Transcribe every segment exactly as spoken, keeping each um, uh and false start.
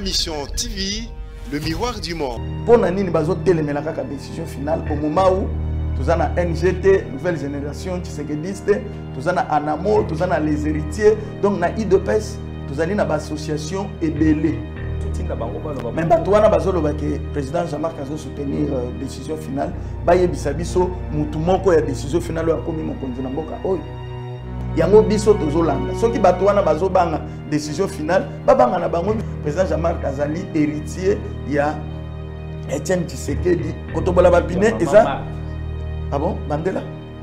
Ma mission T V, le miroir du monde. Pour nani ni bazo télémela kaka décision finale au moment où nous avons N G T, nouvelle génération Tshisekedi, nous avons Anamo, nous avons les héritiers, donc na I D P S, nous avons une association ébélée. Mais Batouana Bazolo que président Jean-Marc a soutenir la décision finale. Baye bisabiso mutumoko ya décision finale ya komi mon konzi na mboka oyo. Yango biso tozolanda. Soki Batouana bazo banga décision finale, babanga na bango président Jean-Marc Azali héritier ya Etienne Tshisekedi. Kotobola bapine et ça. Ah bon, Mandela?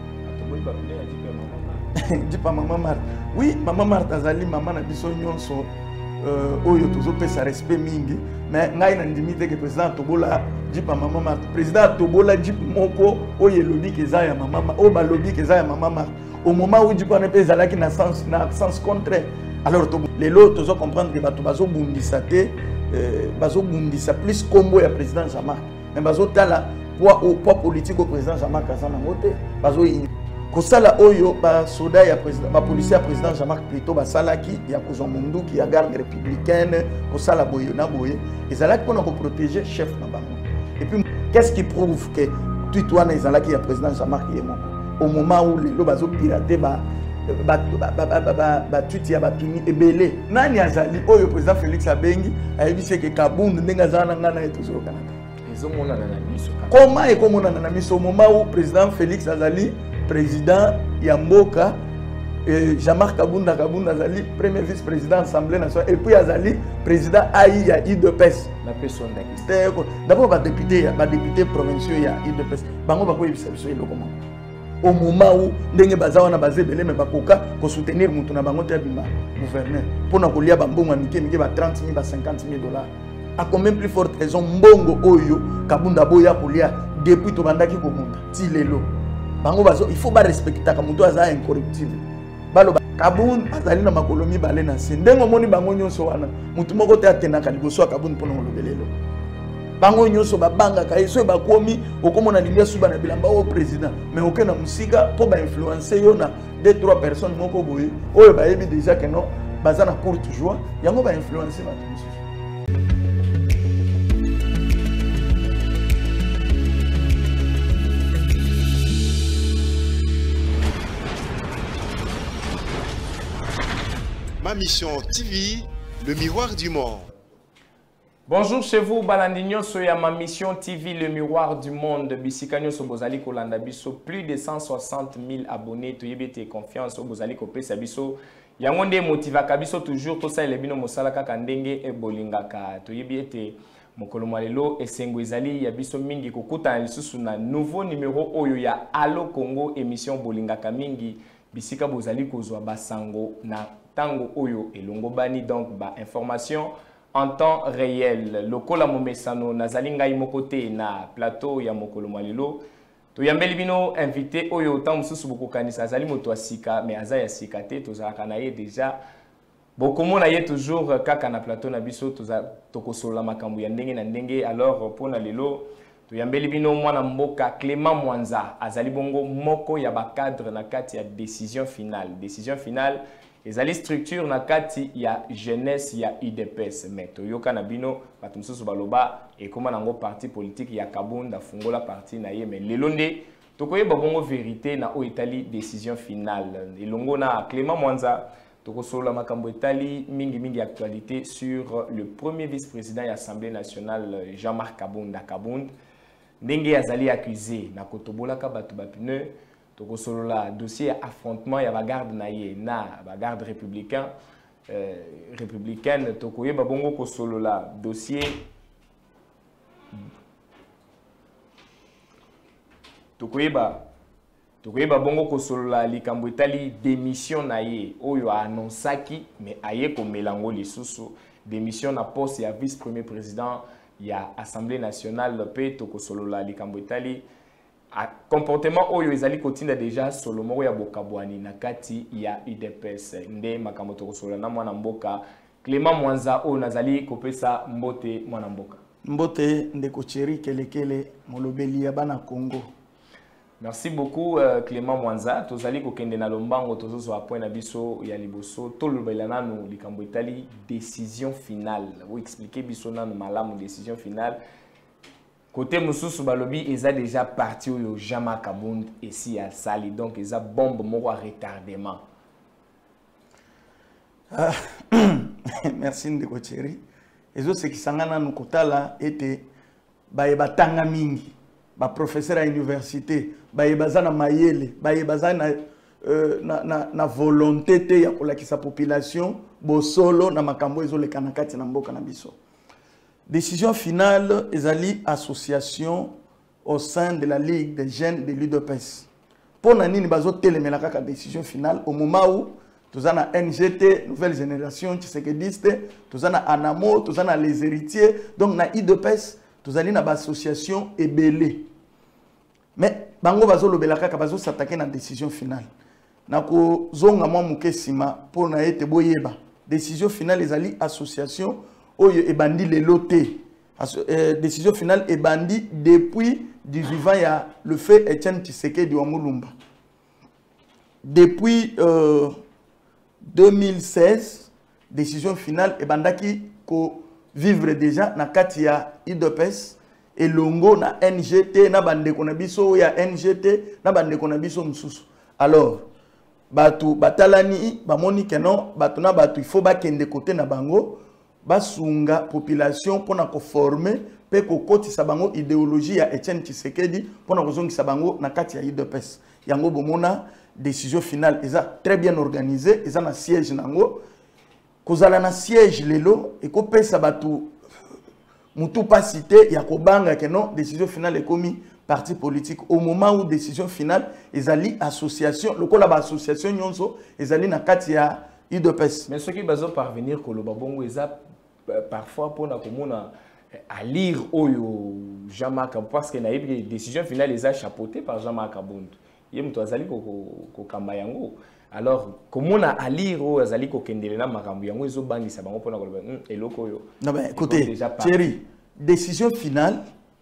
Dis pas maman Marthe. Oui, maman Marthe Azali, maman na biso nyonso. Oyo tozo pesa respect mingi mais ngai na ndimite que président Tobola dit pas maman Marthe président Tobola dit moko oyo lobby keza ya maman o ba lobby keza ya maman Marthe au moment où dit pas ne pesa là qui na sens na sens contraire alors les lots tozo comprendre que bato bazo bundisa te bazo bundisa plus combo ya président Jean-Marc mais bazo tala poids au poids politique au président Jean-Marc Azana moté bazo Kosala oyo ba soda ya président ba policier président Jean-Marc plutôt ba salaki ya kozon mundu qui a garde républicaine kosala boyo na boye ezalaki pour nous protéger chef na bango et puis qu'est-ce qui prouve que tout toi na ezalaki ya président Jean-Marc yemo au moment où les bazo pirater ba ba ba ba ba ba tuti ya ba tuni ebele nani azali oyo président Félix Abengi ayebise que Kabund ndenga zana ngana eto zo Canada ezomona na miso comment et comment na miso au moment où président Félix Azali président Yamboka, Jean-Marc Kabunda Kabunda Azali, premier vice-président de l'Assemblée nationale, et puis Azali, président A I ya I D P S. La personne d'accord. D'abord, les députés, les députés provinciaux ya I D P S. Bango bako yebisa le comment. Au moment où ndenge baza wana bazé belé mais bakoka ko soutenir mutu na bango te bima gouverneur. Pour na kolia bambongo mike mike ba trente mille ba cinquante mille dollars. A combien plus forte raison mbongo oyo Kabunda boya kolia depuis to bandaki ko munda. Ti lelo. Bango bazo il faut ba respecter ka mutu aza incorruptible balo Kabund azali na makolomi balé na sendengo moni bango nyonso wana mutu moko te atenaka liboso Kabund pona ngolobelelo bango nyonso ba banga ka eso ba komi okomona lilia suba na bilamba au président mais aucun na musika po ba influencer yo na deux trois personnes moko boye oyo ba yebi déjà que non baza na courte joie yango ba influencer ba tout. Ma mission T V, le miroir du monde. Bonjour chez vous, Balandinyo Soya, ma mission T V, le miroir du monde. Bisikanyo Sobozali Kolanda Biso, plus de cent soixante mille abonnés. Toyebete confiance au Bozali Kopesa Biso. Yangonde motiva Kabiso toujours, tout ça, elebino Mosalaka Kandenge et Bolingaka. Toyebete Mokolomalelo et Sengwezali, Yabiso Mingi Kokuta Lisusu na nouveau numéro Oyo ya Allo Congo, émission Bolingaka Mingi. Bisika Bozali Kozwa Basango na Tango Oyo et Longobani, donc ba information en temps réel. Lokola Momesano Nazali Ngai Mokote na plateau ya Mokolo Malelo. To yambeli bino invité Oyo tant mususu boko kanisa Azali moto asika mais aza ya sikate to za kanaye déjà beaucoup mona ye toujours kaka na plateau na biso to za tokosola makambu ya ndenge na ndenge. Alors pona lelo to yambeli bino mwana mboka Clément Mwanza azali bongo moko ya ba cadre na kati ya décision finale. Décision finale ezali structure na kati ya jeunesse ya I D P S mais toyoka na bino bato mususu baloba et comment nango parti politique ya Kabunda fungola parti na ye mais lelonde tokoyeba bongo vérité na o etali décision finale elongo na Clément Mwanza tokosola makambo etali mingi mingi actualité sur le premier vice-président ya Assemblée nationale Jean-Marc Kabunda Kabund ndenge azali accusé na kotobola ka bato bapine. Toko solo la dossier affrontement ya bagarde na ye na bagarde républicain euh, républicaine toko ye babongo ko solo la dossier toko ye ba toko ye babongo ko solo la likambo etali démission na ye oyo annonsaki mais aye ko melango lisusu démission na poste ya vice premier président ya Assemblée nationale pe toko solo la likambo etali a comportement oyo ezali kotinda déjà solo moko ya bokabwani na kati ya I D P S nde makambo tokosola na mwana mboka Clément Mwanza oyo nazali kopesa mbote mwana mboka mbote ndeko chéri kelekele molobeli ya bana Congo Merci beaucoup euh, Clément Mwanza. Tozali ko kende na lombango tozo a point na biso ya liboso tolobela nanu likambo itali décision finale. Vous expliquez biso nanu malamu décision finale. Côté mususu balobi eza déjà parti au Jama Kabund ici à Sali donc eza bombe moko retardement. Ah, merci Ndeko Thierry. Ezo ce qui sangana nous kotala était ba batanga mingi. Ba professeur à l'université, ba yebaza na mayele, ba yebaza na euh, na, na, na volonté te ya kolakisa population bo solo na makambo ezo le kanakati na mboka na biso. Décision finale ezali association au sein de la Ligue des jeunes de l'U D P S. Pour nani ni bazo telemela kaka décision finale au moment où tous en a N G T, nouvelle génération tshisekediste, tous en a Anamo, tous en a les héritiers, donc na I D P S, tous en a association ebele. Mais bango bazo lobela kaka bazo s'attaquer na décision finale. Nako zonga mwa muke sima pour na ete boyeba. Décision finale ezali association oyo ebandi le loté. Décision finale ebandi depuis du vivant ya le fait Etienne Tshisekedi wa Mulumba. Depuis euh, deux mille seize, décision finale ebandaki ko vivre déjà na kati ya I D P S. Et longo na N G T na bande konabiso ya N G T na bande konabiso msusu. Alors batu batalani bamoni kenon batu na batu il faut ba kende côté na bango basunga population pona ko former pe ko kotisa bango idéologie ya Etienne Tshisekedi pona ko zongisa bango na kati ya I D P S. Yango bomona décision finale eza très bien organisée, eza na siège nango kozala na siège lelo et ko pesa batu Moutou pas cité, Yakobanga que non, décision finale est commise parti politique. Au moment où décision finale, ils allaient association, le col association Nyonso, ils allaient na katia I D P S. Mais ce qui va parvenir que le babongo ils a parfois pour na komona à lire oyo Jama parce que na décision finale ils a chapeauté par Jama Kabund. Yem to azali ko ko kamayango. Alors, comment on a lire ou azali ko kendele na makambo yango ezo bangisa bango pona ko eloko yo. Non mais écoutez, Thierry, décision finale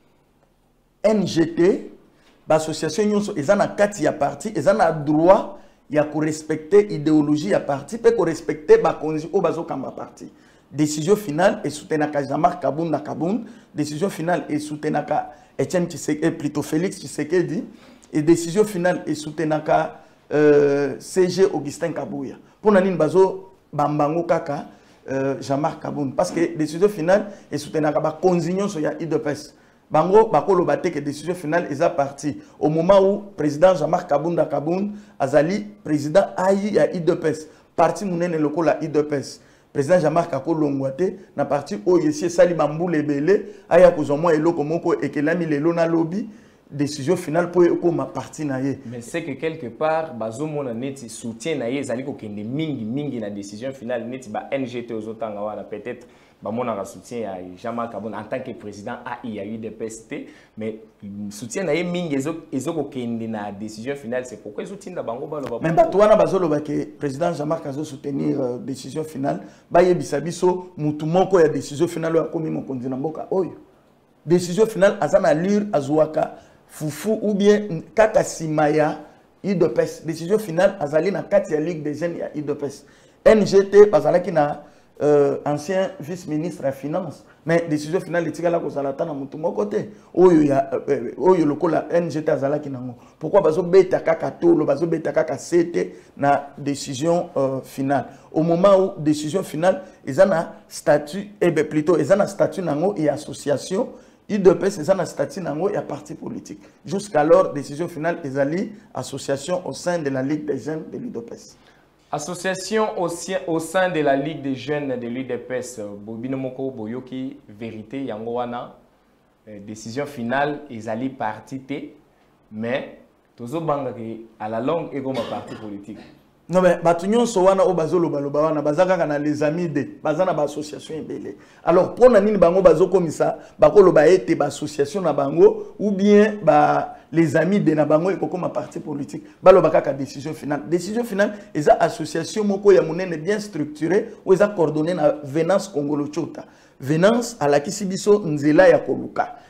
N G T, l'association nyonso ezana kati ya parti, ezana droit ya ko respecter idéologie ya parti, pe ko respecter ba konzi o bazo kamba parti. Décision finale est soutenaka Jean-Marc Kabund na Kabund, décision finale est soutenaka Etienne Tshisekedi, plutôt Félix Tshisekedi, et décision finale est soutenaka Euh, C G Augustin Kabouya. Pour nani bazo bambango kaka euh, Jean-Marc Kabund parce que décision finale est soutenue ba konzinyo so ya I D P S. Bango bakolo baté que décision finale est parti au moment où président Jean-Marc Kabunda Kabund azali président ayi ya I D P S. Parti munene lokola I D P S. Président Jean-Marc Akolongwate na parti o yesi sali bambule belé aya kozomwa eloko moko ekelami lelo na lobby. Décision finale pour ma partie naie. Mais c'est que quelque part bazo mona neti soutien naie zali ko kende mingi mingi na décision finale neti ba N G T ozotanga wana peut-être ba mona ka soutien ya Jean-Marc Kabund en tant que président a I a eu des P S T mais soutien naie mingi ezo ezo ko kende na décision finale c'est pourquoi ils soutiennent bango ba lo ba. Mais bato wana bazo lo ba que président Jean-Marc azo soutenir euh, décision finale ba yebisa biso mutu moko ya décision finale ya komi mokonzi na mboka oyo. Décision finale azana lure azwaka Foufou ou bien Kaka Simaya I D P S. Décision finale azali na kati ya Ligue des jeunes ya I D P S. N G T bazalaki na euh, ancien vice-ministre à finance. Mais décision finale etikala ko zalata na mutu moko te. Oyo ya euh, oyo lokola N G T azalaki nango. Pourquoi bazo beta kaka tolo bazo beta kaka sete na décision euh, finale. Au moment où décision finale ezana statut et bien plutôt ezana statut nango et association I D P S est un statut nango et parti politique. Jusqu'alors, décision finale est allée association au sein de la Ligue des jeunes de l'U D P S. Association au, au sein de la Ligue des jeunes de l'U D P S, Bobinomoko Boyoki, vérité, Yangowana, décision finale est allée parti T, mais Tozo Bangaki à la longue est comme parti politique. Non mais batunyon so wana o bazolo baloba wana bazaka kana les amis de bazana ba association ebele. Alors pour na nini bango bazo komisa bakolo ba ete ba association na bango ou bien ba les amis de na bango ekoko ma parti politique baloba kaka décision finale. Décision finale eza association moko ya munene bien structurée ou eza coordonné na Venance Congolo Chota. Venance à la kisibiso nzela ya koluka.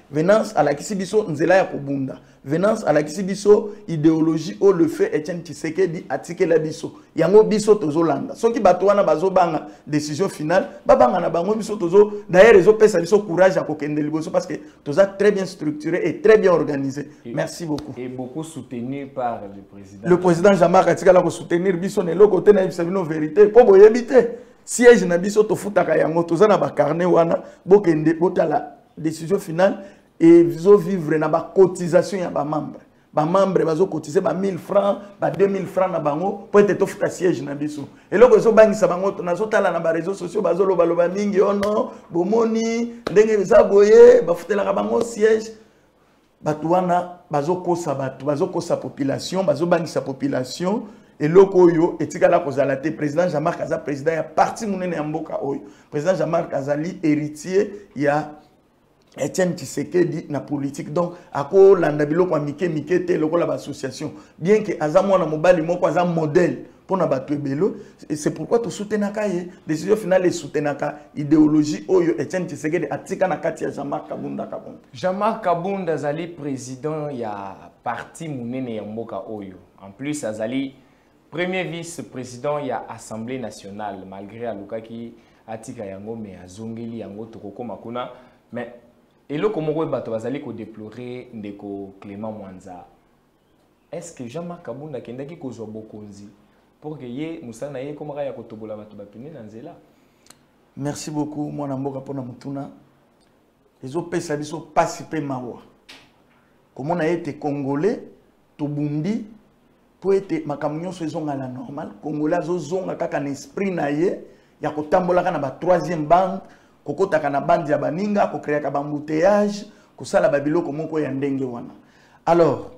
Venance à la Kisibiso Nzela ya Kobunda. Venance à la Kisibiso idéologie au le fait Etienne Tshisekedi atike la biso. Yango biso tozolanda. Soki bato wana bazobanga décision finale, babanga na bango biso tozo d'ailleurs ils ont pesa biso courage à kokende liboso parce que toza très bien structuré et très bien organisé. Et, merci beaucoup. Et beaucoup soutenu par le président. Le président Jean-Marc atikala ko soutenir biso ne lo côté na bisabino vérité. Po boyebite siège na biso to futaka yango toza na ba carnet wana bokende botala décision finale. Et ils vivre na ba cotisation ya ba membre ba membre bazo cotiser ba mille francs ba deux mille francs na bango pour être tofuta siège na biso et loko zo bangisa bango na zo tala na ba réseaux sociaux bazo loba loba mingi ono bomoni ndenge za boye ba futela ka bango siège batu wana bazo kosa batu bazo kosa population bazo bangisa population et loko yo etikala kozala te président Jean-Marc Aza président ya parti munene ya mboka oyo président Jean-Marc Azali héritier ya Etienne Tshisekedi na politique donc ako landa biloko ya mike mike te lokola ba association bien que aza mwana mobali moko aza modèle pona bato ebelo c'est pourquoi to soutenaka ye décision finale et soutenaka idéologie oyo Etienne Tshisekedi atika na kati ya Jean-Marc Kabunda Kabunda. Jean-Marc Kabunda azali président ya parti munene ya mboka oyo en plus azali premier vice-président ya Assemblée nationale malgré alukaki atika yango mais azongeli yango tokokoma kuna mais et là, comme on va déplorer Ndeko Clément Mwanza, est-ce que Jean-Marc Kabunda qui est ko bokonzi pour que ye musana ye comme raya kotobola batu bapine nanzela? Merci beaucoup moi namboka pona mutuna. Les opesa biso participer mawa. Comme on a été congolais, to bundi pour être makamunyo saison à la normale, congolais zo zonga kaka na esprit na ye ya kotambola kana ba troisième bande. Kokota kana bandi ya baninga ko créer ka bambouteillage ko sala babiloko moko ya ndenge wana. Alors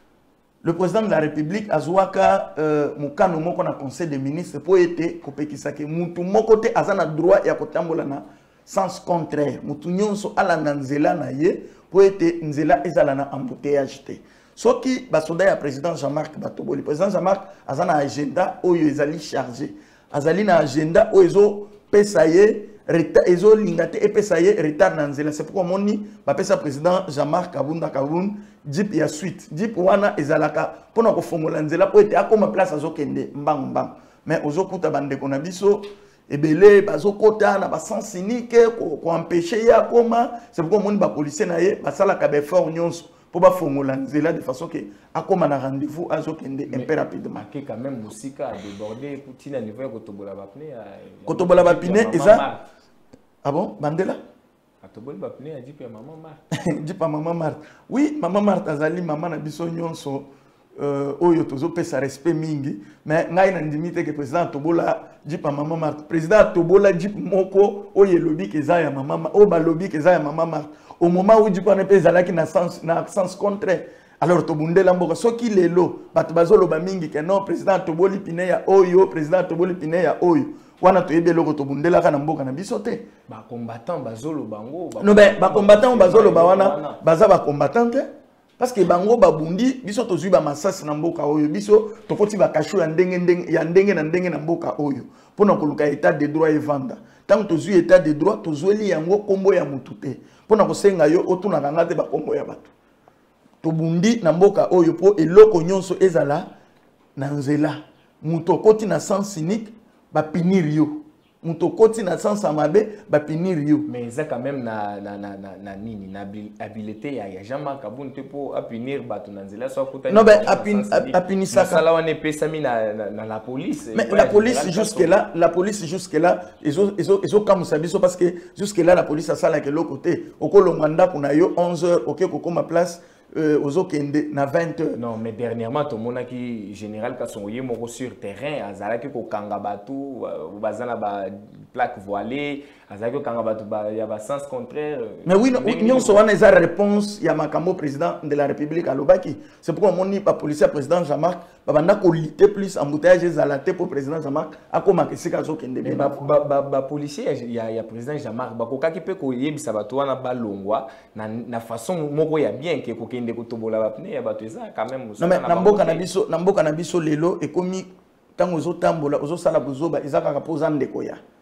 le président de la République azwaka euh, mukano moko na conseil des ministres pour été kopekisa ke mutu moko te azana droit ya kotambola na sens contraire mutu nyonso ala nzela na ye pour être nzela ezala na embouteillage te. Soki basoda ya président Jean-Marc Batoboli président Jean-Marc azana agenda oyo ezali chargé azali na agenda oyo ezo pesa ye retard ezo lingate et pesa ye retard na nzela c'est pourquoi moni ba pesa président Jean-Marc Kabunda Kabunda jip ya suite jip wana ezalaka pona ko fongola nzela po ete akoma place azokende mbang mbang mais ozokuta bande kona biso ebele bazokota na ba sens cynique ko ko empêcher ya koma c'est pourquoi moni ba policier na ye basala ka be fort nyonso pour ba fongola nzela de façon que akoma na rendez-vous azokende un peu rapidement qui quand même musika a débordé Poutine à niveau kotobola bapne kotobola bapne eza. Ah bon, Mandela? Atoboli bapne a dit que maman Marthe. Dit pas maman Marthe. Oui, maman Marthe azali maman na biso nyonso euh oyo tozo pesa respect mingi, mais ngai na ndimite que président Tobola dit pas maman Marthe. Président Tobola dit moko oyo lobi ke za ya maman o ba lobi ke za ya maman Marthe. Au moment où dit pas na pesa laki na sens na sens contraire. Alors tobundela mboka soki lelo bato bazolo ba mingi ke non président Toboli pine ya oyo président Toboli pine ya oyo. Wana to yebe loko to bundela kana mboka na biso te ba combattant bazolo bango no be ba combattant bazolo ba wana baza ba combattant parce que bango babundi biso to zui ba masasi na mboka oyo biso to koti ba kasho ya ndenge ndenge ya ndenge na ndenge na mboka oyo pona koluka état de droit et vanda tant to zui état de droit to zueli yango kombo ya mutu te pona ko senga yo otuna kanga te ba kombo ya bato to bundi na mboka oyo po eloko nyonso ezala na nzela muto koti na sens cynique ba pinir yo muto koti na sens amabe ba pinir yo mais ça quand même na na na na nini na habilité ya Jean-Marc Kabunda pour punir bato na nzela so kuta non ben apuni ça ça on est pesami na na la police mais la police jusque là la police jusque là ils ont ils ont ils ont comme ça biso parce que jusque là la police a ça là que l'autre côté okolo manda kuna yo onze heures OK kokoma place Euh, aux okende na vingt heures. Non, mais dernièrement, tout le monde qui général Kassongoye moko sur terrain, azalaki ko kanga batu, bazana ba plaque voilée, azalaki ko kanga batu ba ya ba sens contraire. Mais oui, nous sommes eza réponse ya makambo président de la République à Lobaki. C'est pourquoi mon ni pas policier président Jean-Marc ba banda ko lutter plus embouteillage ezalate pour président Jean-Marc akoma kesika zokende. Mais ba ba ba policier ya ya président Jean-Marc ba ko kaki pe ko yebisa batu wana balongwa na na façon moko ya bien ke ko de kotobola bapne ya bato eza quand même non mais namboka na biso namboka na biso lelo ekomi tango ozotambola ozosala buzoba eza kaka poza ndeko ya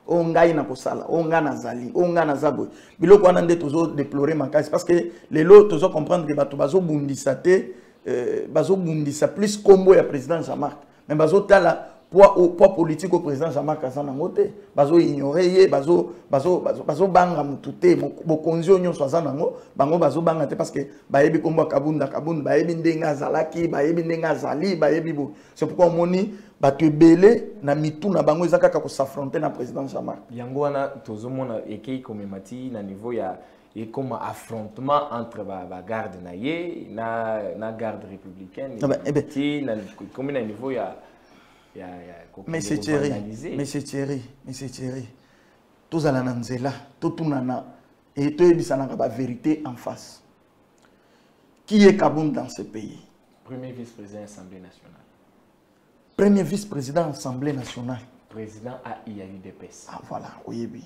o ngai na kosala o nga na zali o nga na zabo biloko wana nde tozo déplorer makasi parce que les lots tozo comprendre que bato bazo bundisa te euh, bazo bundisa plus combo ya président Jean-Marc mais bazo tala poids au poids politique au président Jean-Marc Azana ngote bazo ignorer ye bazo bazo bazo bazo banga mutute bokonzi onyo swazana ngo bango bazo banga te parce que bayebi kombo kabunda kabunda bayebi ndenga zalaki bayebi ndenga zali bayebi bo c'est pourquoi moni bato ebele na mitu na bango ezaka ka ko s'affronter na président Jean-Marc yango wana tozomona ekei komemati na niveau ya et comme affrontement entre ba, ba garde na ye na na garde républicaine ah bah, eh ben, na comme na niveau ya ya ya Monsieur Thierry Monsieur Thierry Monsieur Thierry tous ala na nzela to tunana et to ebisana ka ba vérité en face qui est Kaboum dans ce pays premier vice-président de l'Assemblée nationale premier vice-président de l'Assemblée nationale président A I A U D P S ah voilà oui oui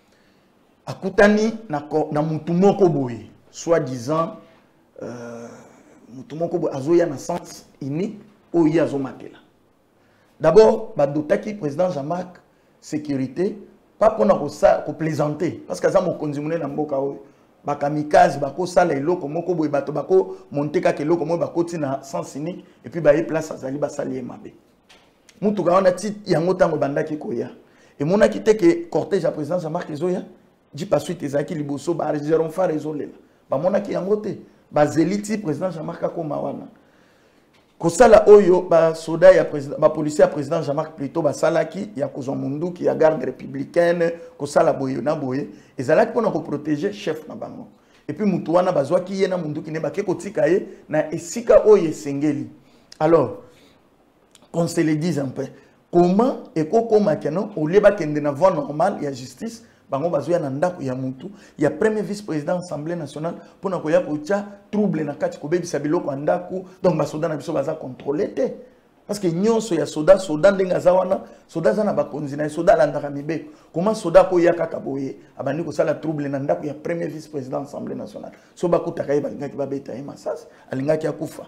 akutani na na mutu moko boye soi-disant euh mutu moko boye azoya na sens unique oyo azomatela d'abord badotaki président Jean-Marc sécurité pas pour ko plaisanter parce que ça mo konzimune na mboka oyo bakamikaze bako sala eloko moko boye bato bako monter ka eloko mo bako tina sens unique et puis ba y place azali basali mabe mutu ka wana ti yango tango bandaki koya et monaki te que cortège à président Jean-Marc Ezoya dit pas suite ezaki liboso ba réserve fa résolela ba monaki yango te ba zeliti président Jean-Marc akoma wana kosala oyo ba soda ya président ba policier président Jean-Marc plutôt ba salaki ya kozwa mundu ki ya garde républicaine kosala boye na boye ezalaki pona ko protéger chef na bango et puis mutu wana bazwa ki yena mundu ki ne ba ke kotika ye na esika oyo sengeli alors qu'on se le dise un peu comment et kokoma kenon au lieu ba kende na voie normale ya justice bango bazoya na ndako ya mutu ya premier vice-président de l'Assemblée nationale pour na koya kocha trouble na kati ko bebisa biloko ndako donc ba soda na biso baza contrôler te parce que nyonso ya soda soda ndenga za wana soda za na bakonzi na soda landaka mibeko comment soda ko ya kaka boye abandi ko sala trouble na ndako ya premier vice-président de l'Assemblée nationale so bakutaka ye balingaki babeta ye masasi alingaki akufa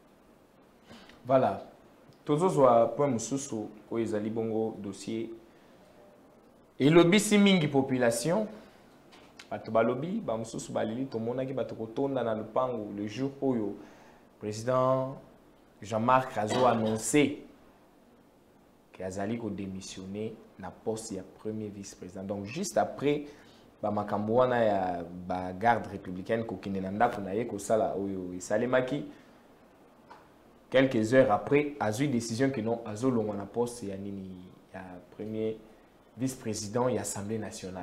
voilà tozozwa point mususu ko ezali bongo dossier. Et lobby si mingi population, bato balobi, ba mususu balili to mona ki bato kotonda na lupango le jour où le président Jean-Marc Azo a annoncé qu'il azali ko démissionner na poste ya premier vice-président. Donc juste après ba makambo wana ya ba garde républicaine ko kinde na ndako na ye ko sala oyo esalemaki quelques heures après Azo décision que non Azo longo na poste ya nini ya premier vice-président et Assemblée nationale.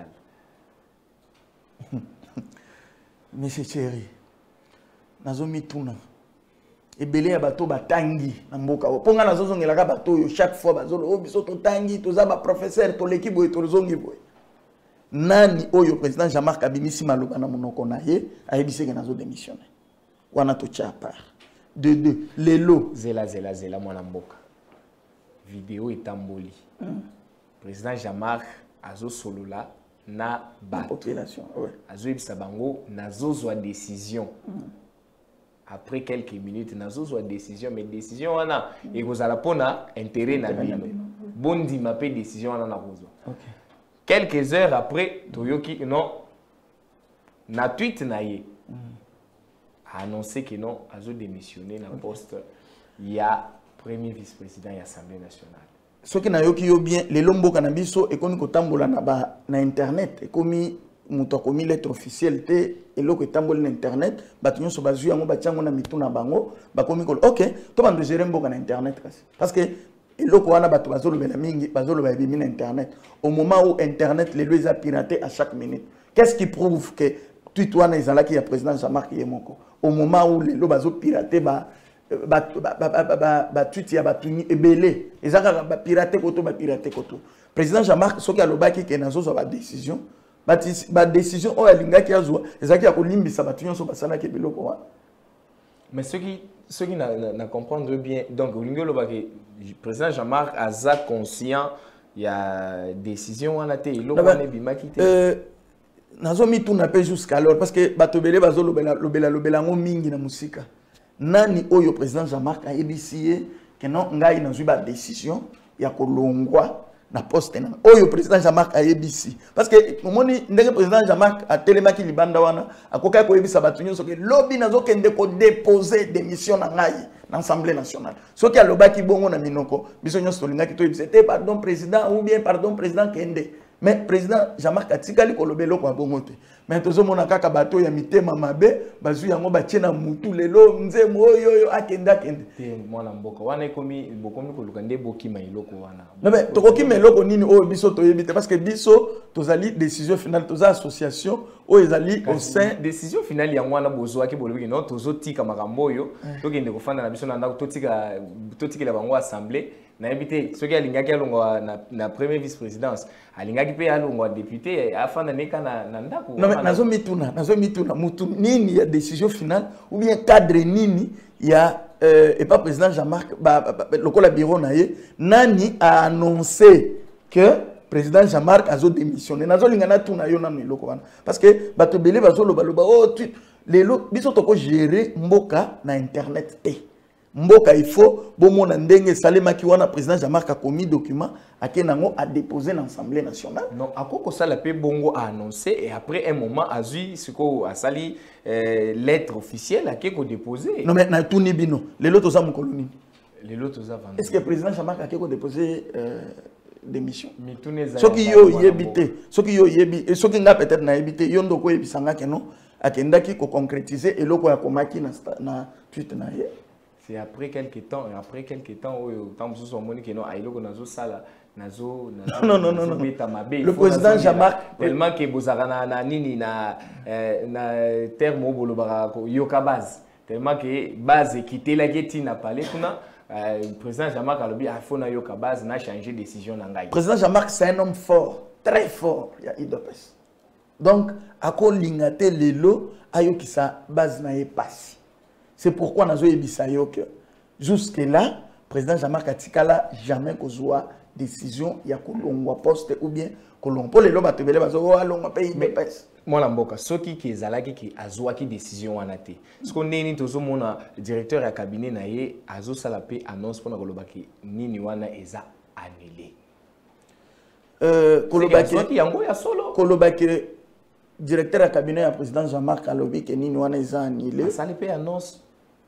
Monsieur Thierry, nazomi tuna. Ebele ya bato batangi na mboka. Ponga nazozongela ka bato yo chaque fois bazolo o biso to tangi to za ba professeur to l'équipe boy to zongi boy. Nani oyo président Jean-Marc abimisi maloba na monoko na ye ayebiseke nazo démissionner. Wana to chapa. De deux, lelo zela zela zela mwana mboka. Vidéo etamboli. Mm. Président Jean-Marc Azo Solola na la population ouais. Azo Ibsa Bango nazo zwa décision mm. Après quelques minutes nazo zwa décision mais décision wana mm. Et kozala pona intérêt na bino bondi mapé décision wana na kozwa okay. Quelques heures après toyoki non na tweet na ye mm. A annoncé que non Azo démissionné na okay. Poste il y a premier vice-président de l'Assemblée nationale. Ce qui n'a yo bien, les lombo canabiso et qu'on tambola na ba na internet et commis muto commis lettre officielle té et lo que tambola na internet batunyo so bazu yango batiango na mituna bango ba commis ko OK to bando gérer mboka na internet parce que et lo ko wana bato bazolo bela mingi bazolo ba bimi na internet au moment où internet les lois a piraté à chaque minute qu'est-ce qui prouve que tweet wana izala ki ya président Jean-Marc Yemoko au moment où les lo bazo pirater ba ba ba ba ba ba tweet ya batuni ebele ezaka ba pirater koto ba pirater koto président Jean-Marc soki alobaki ke nazo zo ba décision ba ba décision o alingaki azwa ezaki ya kolimbisa batuni so basana ke biloko wa mais ceux qui ceux qui na, na comprendre bien donc olingo lobaki président Jean-Marc aza conscient ya décision wana te iloko wana bimaki te euh nazo mi tuna pe jusqu'à alors parce que bato bele bazo lobela lobela lobela ngo mingi na musika. Nani oyo président Jean-Marc a ébissé que non ngai na zuba décision ya kolongwa na poste na oyo président Jean-Marc ayebisi parce que moni ndenge président Jean-Marc a telemaki libanda wana akoka ko yebisa batu nyonso ke lobby nazo kende ko déposer démission na ngai na Assemblée nationale soki alobaki bongo na minoko biso nyonso tolingaki to yebisa te pardon président ou bien pardon président kende mais président Jean-Marc atikali ko lobelo ko bongo te mais tozo mona kaka bato ya mitema mabe bazu yango batie na mutu lelo nzemo oyo oyo akenda kende te mwana mboka wana ekomi bokomi ko lukande bokima iloko wana non mais tokoki meloko nini oyo biso toyebite parce que biso tozali décision finale toza association oyo ezali au sein décision finale ya wana bozwaki bolobi non tozo tika makambo oyo tokende kofanda na biso na ndako totika totikela bango assemblée na évité ce qui a l'ingaki alongwa na na premier vice présidence alingaki pe alongwa député afana neka na na ndako non mais nazo mituna nazo mituna mutu nini ya décision finale ou bien cadre nini ya euh, et pas président Jean-Marc ba, ba, ba, lokola bureau na ye nani a annoncé que président Jean-Marc a démissionné nazo lingana tuna yo nanu iloko wana parce que bato belé bazo loba loba oh tu lelo biso toko gérer mboka na internet te mboka il faut bomona ndenge salemaki wana président Jean-Marc a commis document akenango a déposé dans l'Assemblée nationale non akoko sala pe bongo a annoncé et après un moment azui siko asali euh, lettre officielle akeko déposer non mais na tuni bino lelo toza mokolo nini lelo toza vendre est-ce que président Jean-Marc akeko déposer euh, démission mitune soki yo yebité soki yo yebi soki nga peut-être na yebité yo ndoko yebisanga ke non akendaki ko concrétiser eloko ya komaki na na tweet na ye. C'est après quelques temps, après quelques temps, où tant que vous monique non, aïlo nazo sala, nazo, non non non non. Le président Jean-Marc tellement que bozarana na nini na na terme bolobara yoka base, tellement que base quitté la geti na palais kuna. Le président Jean-Marc a lobby a faut na yoka base na changer décision na ngai. Président Jean-Marc c'est un homme fort, très fort, il y a I D P S. Donc à ko lingate lelo ayo ki sa base na e passe. C'est pourquoi nous avons dit que jusque-là, le président Jean-Marc Atikala jamais kozwa décision ya kolongwa poste ou bien kolongwa pour les loba tebele bazo alongwa pays de pes. Moi la mboka soki ki ezalaki ki azwa ki décision wana te. Ce qu'on neni tozo mona directeur ya cabinet na ye azo sala pe annonce pour na koloba ki nini wana eza annulé. Euh kolobaki soki yango ya solo kolobaki directeur ya cabinet ya président Jean-Marc alobi ke nini wana eza annulé. Ça le pe annonce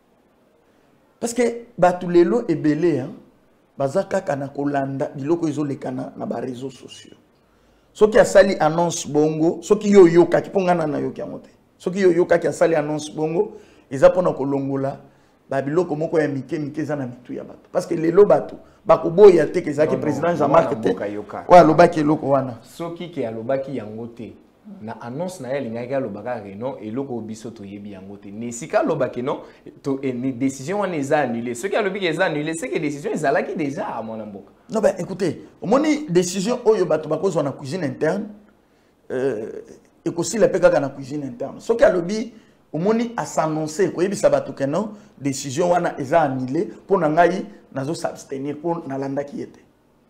parce que batulelo ebele hein bazaka kana kolanda biloko ezolekana na ba réseaux sociaux soki asali annonce bongo soki yo yoka kipongana na yo kiamote soki yo yoka ki asali annonce bongo eza pona kolongola ba biloko moko ya mike mike za na mitu ya bato parce que lelo bato bakoboya te ke zaki président Jean-Marc te wa lobaki eloko wana soki ke alobaki yango te na annonce na yeli ngaka lobaka reno eloko biso to yebi yango te ne sika lobaki non to ni décision wana eza annulée ce qui a lobiki eza annulé c'est que décision ezalaki déjà à mon mboka non ben écoutez omoni décision oyo bato bakozwa na cuisine interne euh ekosila pe kaka na cuisine interne ce qui a lobi omoni a s'annoncer ko yebisa bato ke non décision wana eza annulée pour na ngai nazo s'abstenir pour na landa ki était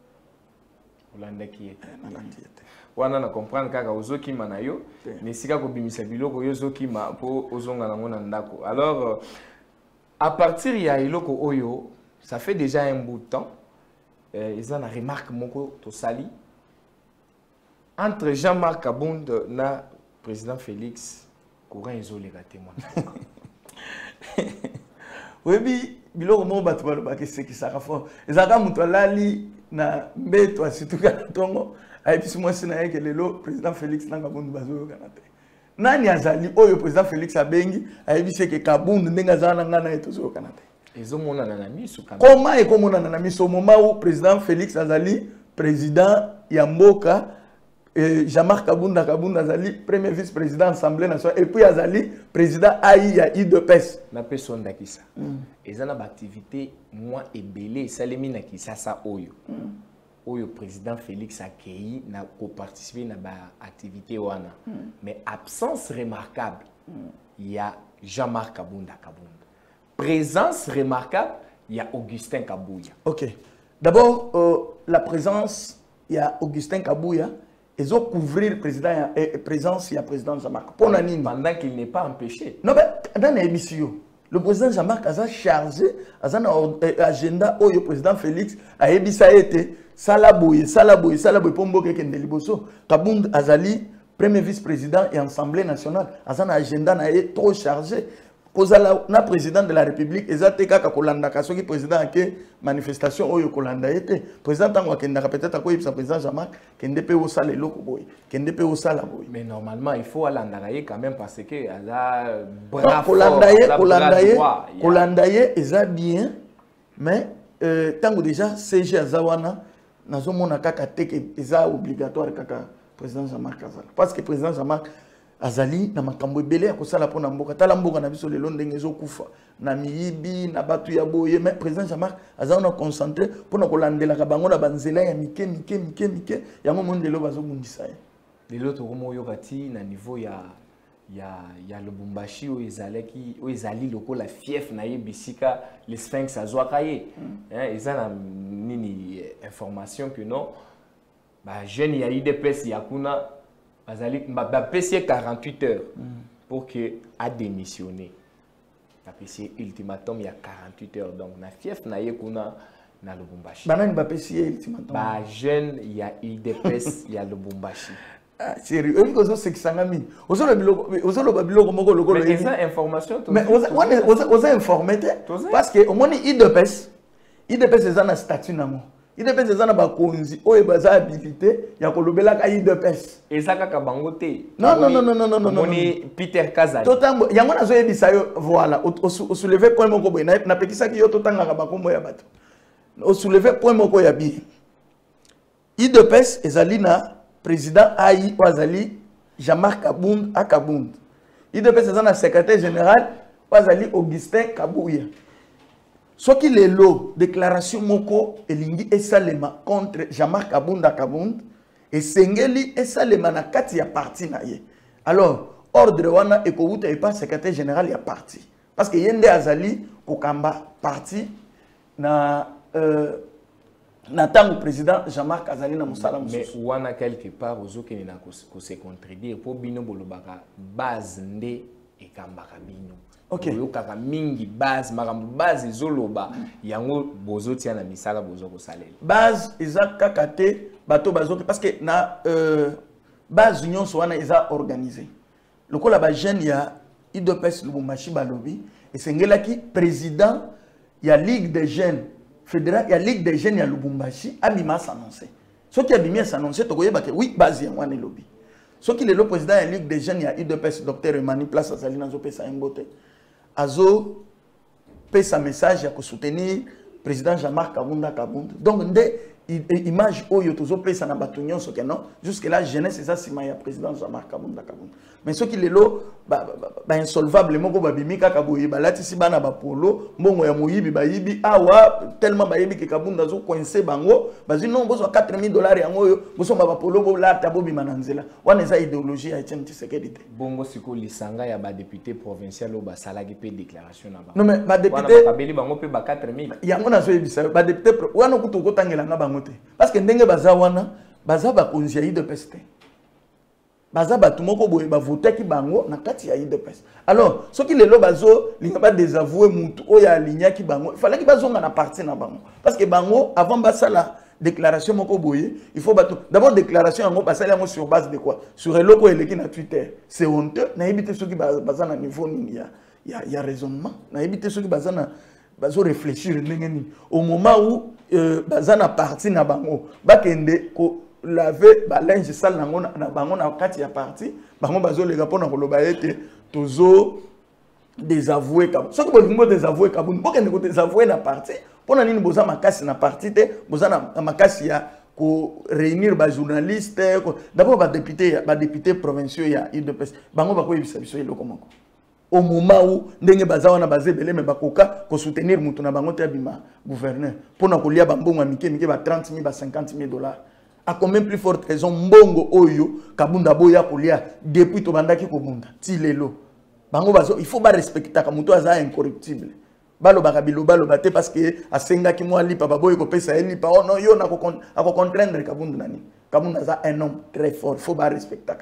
landa ki était na landa ki était wana na comprendre kaka ozoki manayo ne sika ko bimisa biloko yo zoki ma po ozonga nango na ndako alors à partir ya iloko oyo ça fait déjà un bout de temps euh, ils ont une remarque moko to sali entre Jean-Marc Kabund na président Félix courant isolé ka témoin webi biloko mo batu ba ba ke se ki saka fo ezaka mutu alali na mbeto asituka tongo ayebisi mwasi na ye ke lelo président Félix na Kabund bazoyokana te nani azali oyo président Félix abengi ayebisi ke Kabund ndenge azala na ngana ye tozoyokana te ezomonana na miso kana comment ekomonana na miso au moment où président Félix azali président ya mboka eh, Jean-Marc Kabund Kabund azali premier vice-président assemblée nationale et puis azali président A I ya I D P S na peso ndakisa mm. ezana ba activité moi ebelé salemi na kisasa oyo mm. oyo président Félix accueilli na ko participer na ba activité wana mm. mais absence remarquable il mm. y a Jean-Marc Kabund Kabund présence remarquable il y a Augustin Kabouya. OK. D'abord euh, la présence il y a Augustin Kabouya ils ont couvrir le président et présence il y a président Jean-Marc pendant qu'il n'est pas empêché. Non mais dans l'émission Le président Jean-Marc a chargé, a un agenda où le président Félix a été Salaboye, Salaboye, Salaboye, Pombo Kekende Liboso, Kabound Azali, premier vice-président et Assemblée nationale, a un agenda trop chargé. Cause na président de la République, ezateka ka kolanda ka soki président ke manifestation oyo kolanda été président tango kenda peut-être ko yipsa président Jean-Marc kende pe osala eloko boy kende pe osala boy. Mais normalement il faut alanda ye quand même parce que ala bravo kolanda ye kolanda ye kolanda ye eza bien mais euh, tango déjà C G azawana nazomona kaka teke eza obligatoire kaka président Jean-Marc azala parce que président Jean-Marc azali na makambo ebele ya kosala pona mboka tala mboka na biso lelo ndenge ezokufa na miyibi na batu ya boye mais président Jean-Marc azali na concentré pona kolandela ka bango na banzela ya mike mike mike mike yango mondelo bazobundisa ye lelo to komo yokati na niveau ya ya ya Lubumbashi o ezalaki o ezali lokola fief na ye bisika les sphinx azwaka ye hein ezana nini information que non ba jeune ya I D P S yakuna Azali m'a payé quarante-huit heures pour que a démissionné. A payé ultimatum il y a quarante-huit heures donc na fief na yekuna na Lubumbashi. Banani ba payé ultimatum. Ba jeune il y a I D P S il y a Lubumbashi. Ah sérieux, on cause c'est que ça ngami. Ozo le biloko, ozo le biloko moko loko le. Mais ça information Mais ozo ozo ozo informé parce que au moins I D P S I D P S c'est un statut nango. I D P S ezana ba konzi oyo baza habilité ya kolobela ka I D P S ezaka ka bangote non non non non non non non moni Peter Kazali totambo yango nazo yebisa yo voilà o soulever point moko boy na pekisa ki yo totanga ka bakombo ya bato o soulever point moko ya bi I D P S ezali na président Ayi Wazali Jean-Marc Kabound Akabound I D P S ezana secrétaire général Wazali Augustin Kabouya. Ce qui est l'eau, déclaration moko elingi esalema contre Jean-Marc Kabunda Kabound et Sengeli esalema na kati ya parti na ye. Alors, ordre wana ekouta et pas secrétaire général ya parti. Parce que yende azali kokamba parti na euh, na tango président Jean-Marc azali na musala mususu. Mais wana quelque part ozoke na ko se contredire pour bino bolobaka base nde ekambaka bino. Ok. Yokaka mingi base makambo base zoloba yango bozotia na misala bozoko salela. Base eza kakate bato bazoki parce que na euh, base union soana eza organisé. Lokola ba jeune ya I D P S Lubumbashi balobi et sengelaki président ya Ligue des jeunes fédéral ya Ligue des jeunes ya Lubumbashi abima s'annoncer. Ce qui abima s'annoncer to koyeba ke oui base ya wana lobi. Ce qui est le président ya Ligue des jeunes ya I D P S docteur Emmanuel Place azali na zo pesa mbote. Azo fait sa message à soutenir le président Jean-Marc Kabunda Kabound. Donc, l'image où il y a fait sa bâtonnion, jusque là, jeunesse, c'est ça, c'est le président Jean-Marc Kabunda Kabound. Mais ce qui est là, insolvable, moko babimika kaboyi balati si bana ba polo mbongo ya moyibi bayibi awa tellement bayibi ke Kabunda zo coincé bango bazi non bozo quatre mille dollars yango yo bozo ba polo bo la tabo bi mananzela wana eza idéologie ya Etienne Tshisekedi te bongo siko lisanga ya ba député provincial o ba salaki pe déclaration na ba non mais ba député babeli bango pe ba quatre mille yango na zo yebisa ba député wana kutu kotangela nga bango te parce que ndenge baza wana baza ba konzi ya I D P S te baza batu moko boye ba voter ki bango na kati ya I D P S. Alors, ce qui lelo bazo linga ba désavouer mutu o ya linya ki bango, il fallait ki bazonga na parti na bango. Parce que bango avant basa la déclaration moko boye, il faut batu d'abord déclaration yango basala yango sur base de quoi? Sur eloko eleki na Twitter. C'est honteux, na ebité ceux qui baza na niveau nini ya ya ya raisonnement, na ebité ceux qui baza na bazo réfléchir ndenge nini. Au moment où euh, baza na parti na bango, bakende ko laver ba linge sale nango na bango na kati ya parti bango bazo lega pona koloba ete tozo désavouer Kabunda soki bolingo désavouer Kabunda bokende ko désavouer na parti pona nini boza makasi na parti te boza na makasi ya ko réunir ba journaliste d'abord ba député ba député provinciaux ya I D P S bango ba ko yebisa biso eloko moko au moment où ndenge baza wana bazebele me bakoka ko soutenir mutu na bango te bima gouverneur pona kolia bambongo mike mike ba trente mille ba cinquante mille dollars. À combien plus forte raison mbongo oyo Kabunda boya kolia depuis to bandaki kobunda ti lelo bango bazo il faut ba respecter ka muto aza incorruptible balo bakabilo balo bate parce que asenga ki moi lipa baboy ko pesa lipa oh non yo na ko ko contraindre Kabunda nani Kabunda za un homme très fort faut ba respecter ka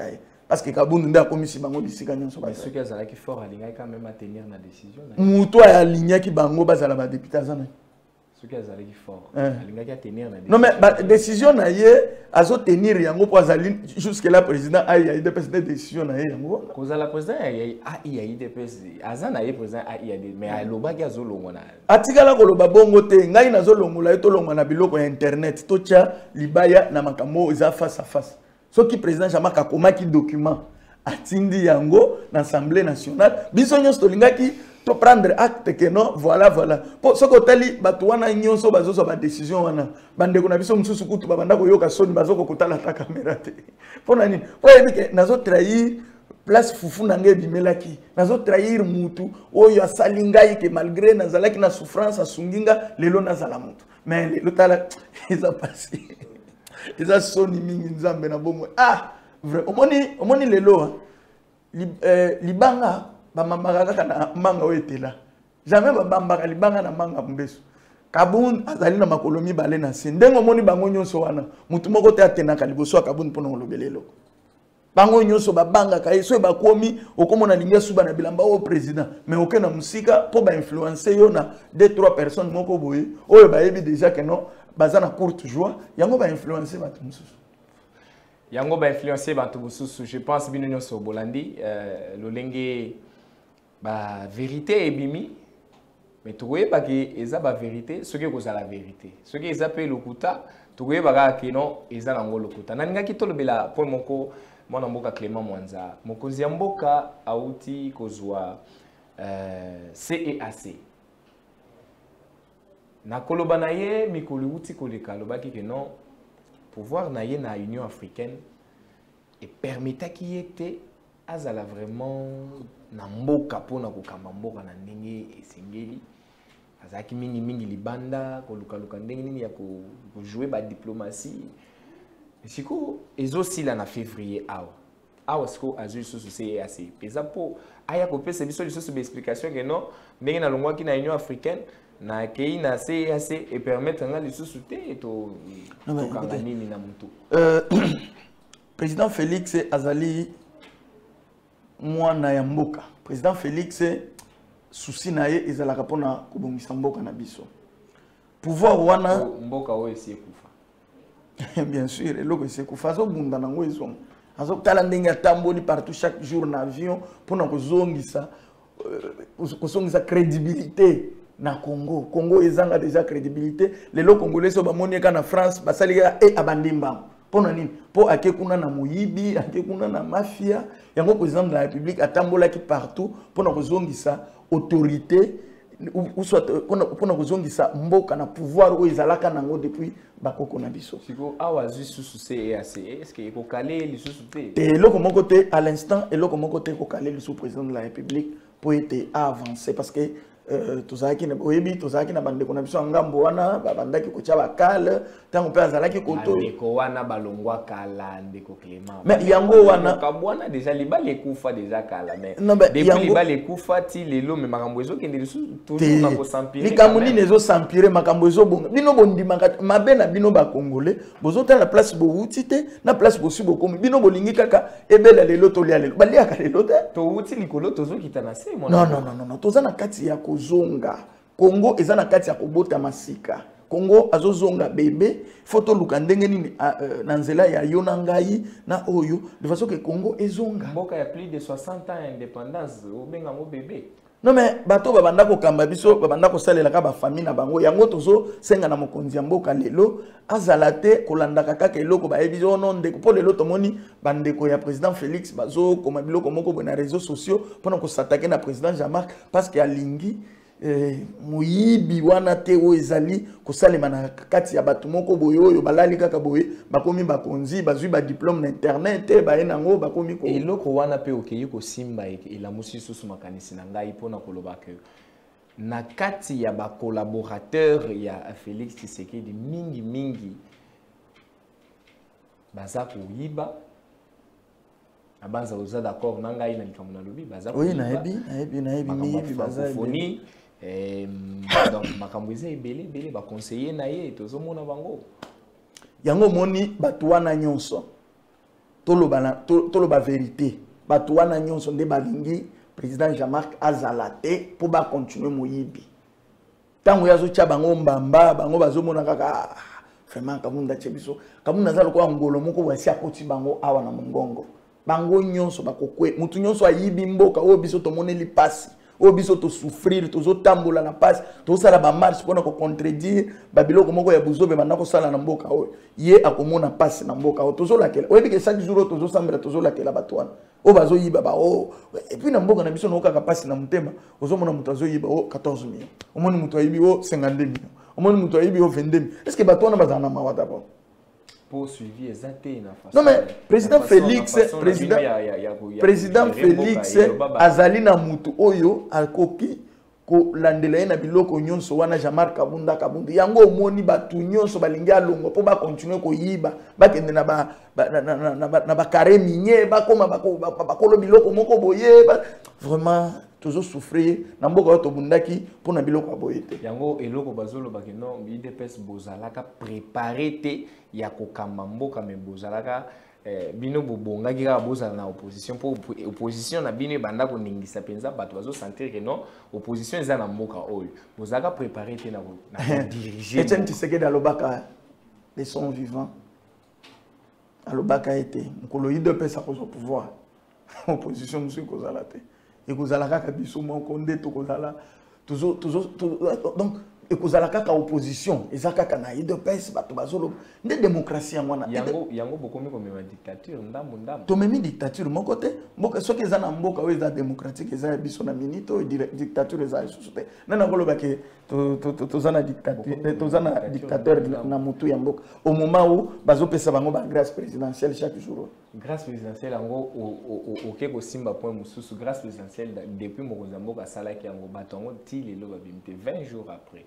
parce que Kabundu nda komisi bango bisika nyonso ba ceux qui azalaki fort alingai quand même à tenir na décision muto ya ligne ki bango bazala ba député azana ceux qui azalaki fort alingai à tenir na décision non mais ba décision na ye azo tenir yango pour azali jusque là président a eu des décision na ye yango cause la président a eu des azana ye président a eu des mais alobaki azolongo na atikala koloba bongo te ngai nazolongola ye tolongo na biloko ya internet tocha libaya na makambo eza face à face. Ce qui président Jean-Marc akomaki document atindi yango na l'Assemblée nationale biso nyonso tolingaki to prendre acte que non voilà voilà po soko tali bato wana nyonso bazoso ba décision wana bandeko na biso mususu kutu babanda koyoka soni bazoko kotala ta caméra te pona nini po yebi ke nazo trahir place fufu na ngai bimelaki nazo trahir mutu oyo asali ngai ke malgré nazalaki na souffrance asunginga lelo nazala mutu mais lelo tala ils ont passé ils ont soni mingi nzambe na bomo ah vrai omoni omoni lelo li, eh, libanga ba mambaka kaka na manga oetela jamais ba bambaka libanga na manga mbeso Kabun azali na makolomi bale na se ndengo omoni bango nyonso wana mutu moko te atenaka liboso Kabun pona ngolobelelo bango nyonso ba banga ka yeso ba komi okomona lingia suba na bilamba o président mais aucun na musika po ba influencer yo na deux trois personnes moko boye oyo ba yebi déjà que non bazana courte joie yango ba influencer ba tumususu yango ba influencer ba tumususu je pense bino nyonso bolandi euh, lolenge ba vérité ebimi mais tokoye ba ke eza ba vérité ce que koza la vérité ce que eza pe lokuta tokoye ba ka ke non eza nango lokuta naninga ki tolobela Paul moko mwana mboka Clément Mwanza mokonzi ya mboka auti kozwa euh, C E A C na koloba na ye mikolo uti koleka lobaki ke non pouvoir na ye na Union africaine et permettait qu'il était azala vraiment na mboka pona kokamba mboka na ndenge esengeli azaki mingi mingi libanda koluka luka ndenge nini ya ko jouer ba diplomatie siko ezosila na février awa awa siko azu susu C E A C peza po aya ko pesa biso lisusu be explication que non ndenge na longwaki na Union africaine na kei na C E A C et permettre nga lisusu te to to kanga nini na mutu euh président Félix azali mwana ya mboka président Félix souci na ye ezalaka pona kobongisa mboka na biso pouvoir wana mboka oyo esi ekufa bien sûr eloko esi ekufa azobunda nango ezonga azotala ndenge atamboli partout chaque jour na avion pona kozongisa kozongisa crédibilité na Congo Congo ezanga déjà crédibilité lelo congolais so bamoni ka na France basalika e abandimba pona nini po akekuna na muyibi akekuna na mafia yango président de la République atambola ki partout pona kozongisa autorité ou soit pona kozongisa mboka na pouvoir o ezalaka nango depuis bakoko na biso siko awa zusu C E A C est-ce que ko calé li susu te te eloko moko te à l'instant eloko moko te ko calé le sous-président de la République pour être avancé parce que euh tozaki na oyebi tozaki na bandeko na biso ngambo wana babandaki ko tia bakala tango pe azalaki koto ndeko wana balongwa kala ndeko Clément mais yango wana kabwana déjà libale kufa déjà kala mais non mais depuis libale kufa ti lelo mais makambo ezo kende lisu toujours na ko s'empirer likambo nini ezo s'empirer makambo ezo bonga bino bondima mabe na bino ba congolais bozota na place bo wuti te na place bo subo komi bino bolingi kaka ebela lelo to lia lelo balia ka lelo te to wuti likolo tozo kitana se non non non non toza na kati ya zonga Congo eza na kati ya kobota masika Congo azozonga bébé photo luka ndenge nini na nzela ya yona ngai na oyo de façon que Congo ezonga mboka ya plus de soixante ans indépendance obenga mo bébé non mais bato babanda ko kamba biso babanda ko salela ka ba famille na bango yango tozo senga na mokonzi ya mboka lelo azalate kolandaka kaka eloko ba ebizo no ndeko po lelo tomoni bandeko ya président Félix bazo koma biloko moko bona réseaux sociaux pona ko s'attaquer na président Jean-Marc parce que alingi eh muyibi wana te o ezali ko salema na kati ya bato moko boyo oyo balali kaka boye bakomi bakonzi bazui ba diplôme na internet ba enango bakomi ko eloko wana pe okeyi ko simba ela musi susu makanisi na ngai pona koloba ke na kati ya ba collaborateur ya Félix Tshisekedi mingi mingi baza kuyiba abanza oza d'accord na ngai na likambo na lobi baza oui na ebi na ebi na ebi mingi baza foni eh donc makambo eza ebele ebele ba conseiller na ye tozomona bango yango moni bato wana nyonso toloba toloba vérité bato wana nyonso nde balingi président Jean-Marc Azalate pour ba continuer moyibi tango yazo tia bango mbamba bango bazomona kaka vraiment kamunda chebiso kamunda zalo kwa ngolo moko wasi akoti bango awa na mongongo bango nyonso bakokwe mutu nyonso ayibi mboka o biso to moneli pasi o biso to souffrir to zo tambola na pasi to sala ba marche pona ko contredire babiloko moko ya buzobe bandako sala na mboka o ye akomona pasi na mboka o to zo lakela o bike chaque jour to zo sambela to zo lakela batwana o bazo yiba ba o et puis na mboka na biso no kaka pasi na mutema ozo mona mutu azo yiba o quatorze millions o mona mutu ayibi o cinquante-deux millions o mona mutu ayibi o vingt-deux millions est-ce que batwana bazana mawa d'abord poursuivi exacté na façon non mais président Félix président président Félix azali na mutu oyo akoki ko landela na biloko nyonso wana Jean-Marc Kabunda Kabunda yango omoni batu nyonso balingi alongo po ba continuer ko yiba ba kende na ba na ba na ba carré minier ba koma ba ko biloko moko boye vraiment toujours souffrir na mboka to bundaki pour na biloko boye te yango eloko bazolo ba keno U D P S bozalaka préparer te ya kokamba mboka me bozalaka eh, bino bobonga kika bozala na opposition pour opposition na bino banda ko ningisa penza bato bazo sentir que non opposition eza na mboka oyo bozalaka préparer te na na diriger Etienne Tshisekedi alobaka les sons vivants alobaka été mukolo U D P S akozo pouvoir opposition monsieur kozala te et kozala kaka biso moko nde to kozala toujours toujours donc et kozala kaka opposition ezaka kaka na U D P S bato bazolo nde démocratie ngwana yango yango bokomi ko mema dictature ndambo ndambo to memi dictature moko te mboka soki eza na mboka oyo eza démocratique eza biso na minito dictature eza lisusu te nana koloba ke to to to za na dictature to za na dictateur na mutu ya mboka au moment où bazopesa bango ba grâce présidentielle chaque jour grâce présidentielle yango oke ko simba point mususu grâce présidentielle depuis mokonza mboka salaki yango batongo ti lelo babimite vingt jours après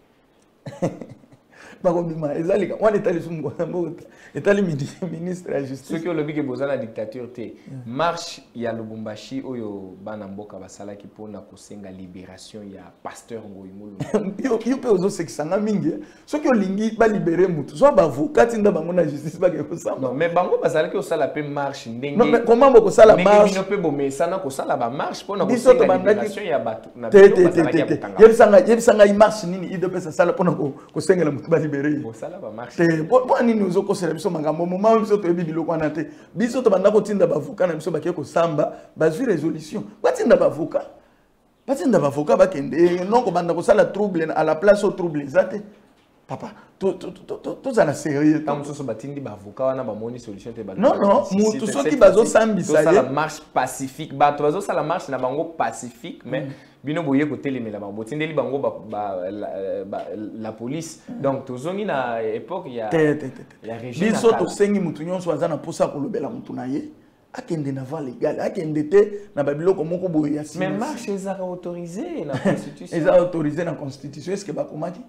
bakobima ezalika wana etali sumu mboka etali ministre ya justice soki olobi ke boza na dictature te marche ya Lubumbashi oyo bana mboka basalaki mpona kosenga libération ya pasteur Ngoyi Mulungu yo mpe ozosekisanga mingi soki olingi balibere mutu zwa bavocat nda bango na justice bake kosamba non mais bango bazalaki osala mpe marche ndenge non mais comment bokosala marche bino mpe bomesana kosala ba marche mpona kosenga libération ya bato na te te te te yebisanga yebisanga i marche nini idopesa sala mpona kosengela mutu balibere bosala ba marche te po nini ozokosela biso makambo moment biso toyebi biloko wana te biso to banda kotinda bavocat na biso bakie kosamba bazwi résolution batinda bavocat batinda bavocat bakende noko banda kosala trouble à la place au trouble ezate papa to to to to za na sérieux tant mosusu batindi bavocat wana bamoni solution te ba non non mutu soki bazosambisa ye marche pacifique bato bazosala marche na bango pacifique mais bino boye ko telemela bango botindeli bango ba la police donc tozongi na époque ya ya régime biso to sengi mutu nyonso azana posa kolobela mutu na ye akende na voie légale akende te na babiloko moko boye ya mais marche ezaka autorisé na constitution eza autorisé na constitution est-ce que bakomaki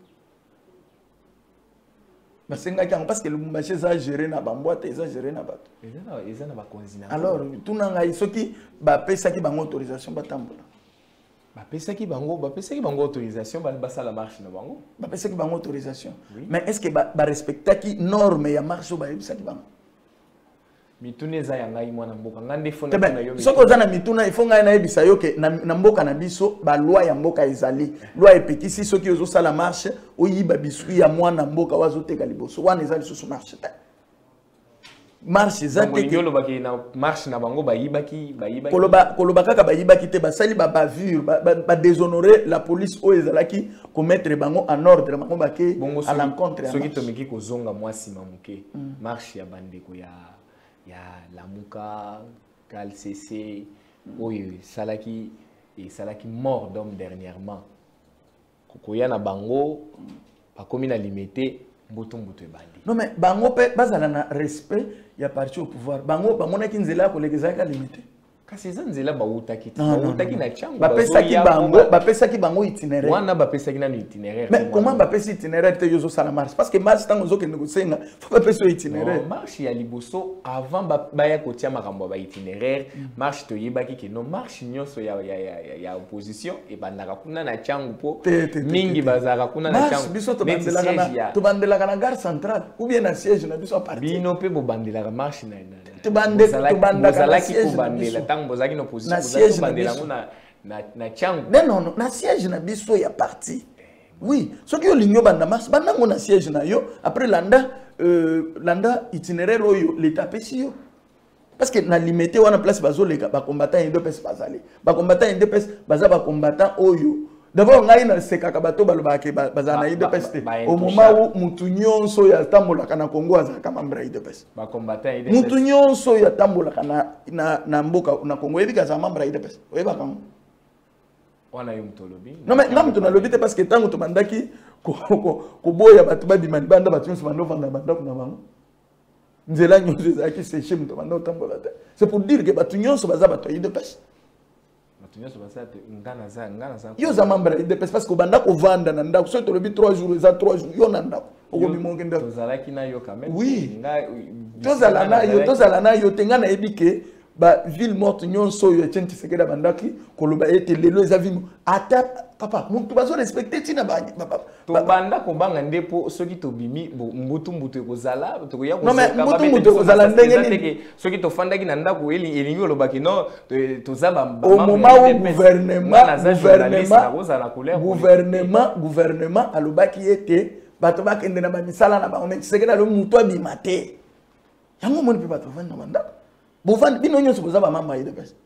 basengaki yango parce que Lubumbashi eza géré na bamboite eza géré na bato eza na bakonzina alors tuna ngai soki bapesaki bango autorisation batambola bapesaki bango bapesaki bango autorisation basala marche na bango bapesaki bango autorisation mais est-ce que barespectaki norme ya marche oyo bayebisaki bango mituna eza ya ngai mwana mboka nga nde fona na yo soki oza na mituna ifo ngai nayebisa yo ke na mboka na biso baloi ya mboka ezali loi epekisi soki ozosala marche oyiba biswi ya mwana mboka wazoteka liboso wana eza lisusu marche te marche eza te ke olobaki na marche na bango bayibaki bayibaki koloba koloba kaka bayibaki te basali ba bavure ba déshonorer la police oyo ezalaki commettre bango en ordre bango bake à l'encontre ya soki tomeki kozonga mwasi mamuke marche ya bandeko ya ya Lamuka K C C oyo salaki et salaki mort d'homme dernièrement kokoya na bango bakomi na limité mboto mboto ebandi non mais bango pe bazala na respect ya parti au pouvoir bango bamonaki nzela ko legezaka limité kasi eza nzela bautaki bautaki na chango bapesaki bango bapesaki bango itinéraire wana bapesaki na itinéraire mais comment bapesi itinéraire te yozo sala marche parce que marche tango zo ke négocier faut bapesi itinéraire marche ya liboso avant baya kotia makambo ba itinéraire marche to yebaki ke no marche nyonso ya ya ya opposition e bandaka kuna na chango po mingi bazaka kuna na chango biso to bandelaka na to bandelaka na gare centrale ou bien na siège na biso à partir bino pe bo bandelaka marche na tu bande tu bande na siège bandela tant bozaki no position siège bandela na na na changu non non na siège na biso ya parti oui ce qui olingo banda mas banda ngona siège na yo après landa euh landa itinéraire oyo l'état pesio parce que na limité wana place bazo leka ba combattant et deux pes bazali ba combattant et deux pes baza ba combattant oyo d'abord ngai na sekaka bato balobaki bazana ide peste au moment où mutu nyonso ya tambolaka na Congo azaka membre ide peste ba combattant ide peste mutu nyonso ya tambolaka na na na mboka na Congo ebika za membre ide peste oyeba kango wana yo mtolobi non mais ngam to na lobi te parce que tango to bandaki ko ko boya bato ba bimani banda bato nyonso bando vanda banda na bango nzela nyonso ezaki séché mutu banda tambola te c'est pour dire que bato nyonso baza bato ide peste yo za membre de parce que banda ko vanda na ndako so to lobi trois jours za trois jours yo na ndako oko bi monge ndako tozalaki na yo quand même oui tozala na yo tozala na yo tenga na ebike ba ville morte nyonso yo tenti sekeda bandaki koloba ete lelo eza vimo ata papa muntu bazo respecter tina ba to banda ko banga ndepo soki to bimi mbutu mbutu ekozala to ya ko non mais mbutu mbutu ekozala ndenge nini soki to fandaki na ndako eli elingi olobaki no to zaba au moment où gouvernement gouvernement gouvernement gouvernement alobaki ete bato bakende na ba misala na ba on sekeda lo mutu abimate yango moni pe bato vanda banda bovanda bino nyonso bozaba mama ide pesa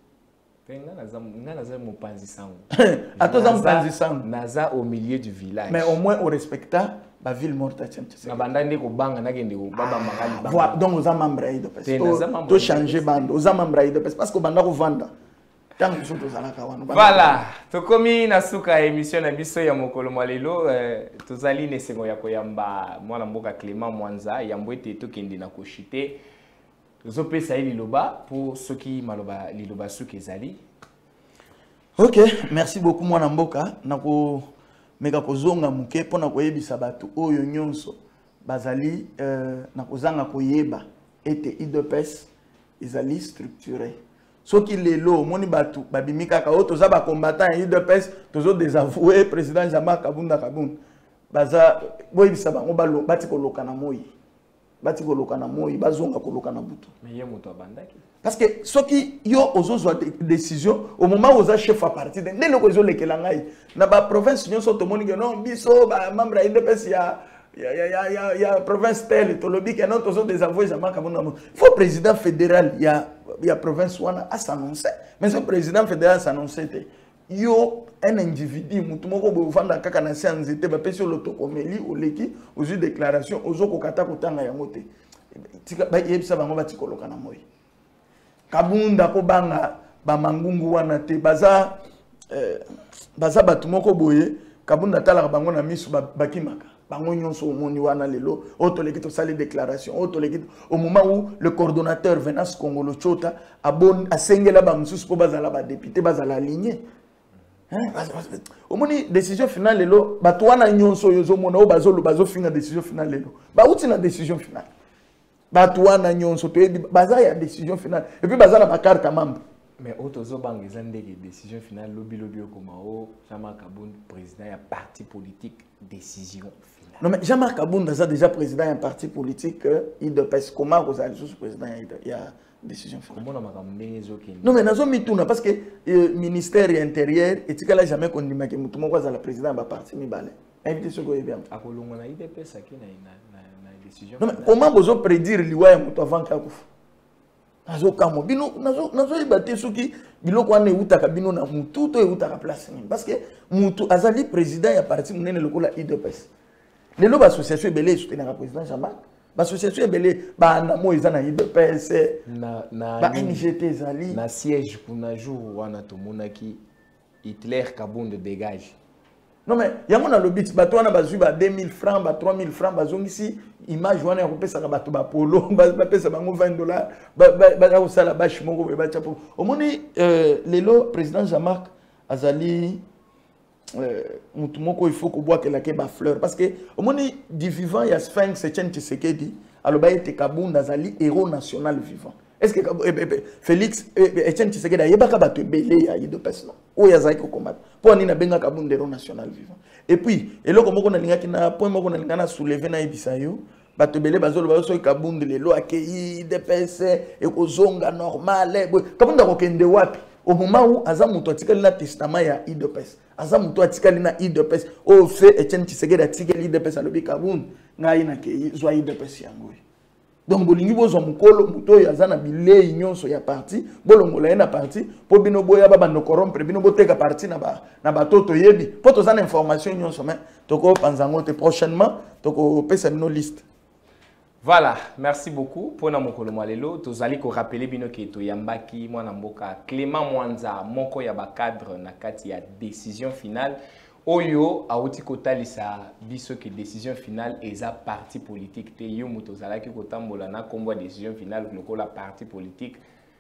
naza mopanzi sango atoza mopanzi sango naza au milieu du village mais au moins au respecta ba ville morte tchente na banda ndeko banga nakende ko baba makali banga voilà donc oza membre ide pesa to changer bande oza membre ide pesa parce que banda ko vanda tant que soto zalaka wana voilà tokomi na suka émission na biso ya mokolo malelo tozali nesengo ya koyamba mwana mboka Clément Mwanza yambwete tokende na koshite tozopesa ye liloba pour ceux qui maloba liloba suki ezali. Ok, merci beaucoup mwana mboka nako meka kozonga muke pona koyebisa bato oyo nyonso bazali euh nakozanga koyeba ete I D P S ezali structuré soki lelo moni bato babimika ka oto za ba combattant I D P S tozo désavouer président Jean-Marc Kabunda Kabunda baza boyebisa bango balo bati koloka na moyi bati koloka na moyi bazonga koloka na butu mais ye moto abandaki parce que soki yo ozozwa décision au moment où za chef à parti de ndelo kozo lekela ngai na ba province nyonso to moni que non biso ba membre ya I D P S ya ya ya ya ya province telle to lobi que non tozo désavouer Jean-Marc Kabunda faut président fédéral ya ya province wana a s'annoncer mais ce président fédéral s'annoncer te yo un individu mutu moko bo vanda kaka na séance te ba pesi lotokomeli oleki ozu déclaration ozo kokata kotanga yango te tika ba yebisa bango ba tikoloka na moyi Kabunda ko banga ba mangungu wana te baza euh baza batu moko boye Kabunda talaka bango na misu bakimaka bango nyonso omoni wana lelo otoleki to sali déclaration otoleki au moment où le coordonnateur Venance Kongolo Chota abon asengela ba mususu po bazala ba député bazala aligné. Au moins décision finale lelo bato wana nyonso yozo mona o bazolo bazo finga décision finale lelo ba uti na décision finale bato wana nyonso to baza ya décision finale et puis baza na ba carte membre mais otozo banga ezandeki décision finale lobi lobi okoma o Jean-Marc Kabunda président ya parti politique décision finale non mais Jean-Marc Kabunda ça déjà président d'un parti politique il de pèse comment vous allez sous président il y a décision finale non mais nazo mituna parce que le ministère intérieur et tikala jamais kondima ke mutu moko za la président ba parti mi balé invité ce go bien akolonga na I D P Saki na na décision non mais comment vous prédire liwa ya mutu avant ka kufa nazo kamo bino nazo nazo ibate soki biloko wana eutaka bino na mutu to eutaka place ni parce que mutu azali président ya parti munene lokola I D P S lelo ba association ebele soutenir président Jean-Marc ba association ebele ba na mo ezana I D P S na na ba N G T ezali na siège kuna jour wana to monaki Hitler Kabunda dégage non mais yango na lobit bato wana bazui ba deux mille francs ba trois mille francs bazongisi image wana ya kopesa ka bato ba polo ba pesa bango vingt dollars ba ba ko sala bash moko ba chapo omoni lelo président Jean-Marc azali euh mutu moko il faut ko boire que la ke ba fleur parce que omoni du vivant ya Sphinx Etienne Tshisekedi aloba ete Kabunda azali héros national vivant est-ce que Félix Etienne Tshisekedi yebaka bato belé ya I D P S non o ya zaki ko combattre pour ni na benga Kabunda héros national vivant et puis eloko moko na lingaki na point moko na lingana soulever na ibisayo bato belé bazolo baso kabunde lelo akei D P S et kozonga normal kabunda ko kende wapi au moment où azamuto atikali na testament ya I D P S azamuto atikali na I D P S au fait Etienne Tshisekedi atikali I D P S alobi kabunde ngai na kei zwa I D P S yango. Donc bolingi bozo mukolo muto yazana bilei nyonso ya parti bolongola ena parti po bino boya baba no corrompre bino boteka parti na ba na batoto yebi po to zana information nyonso mais toko panzango te prochainement toko pesa bino liste. Voilà, merci beaucoup pour na mokolo malelo tozali ko rappeler bino ke to yambaki mwana mboka Clément Mwanza moko ya ba cadre na kati ya décision finale. Oyo auti kotalisa biso que décision finale eza parti politique te yo moto zalaki kotambola na kombo décision finale lokola parti politique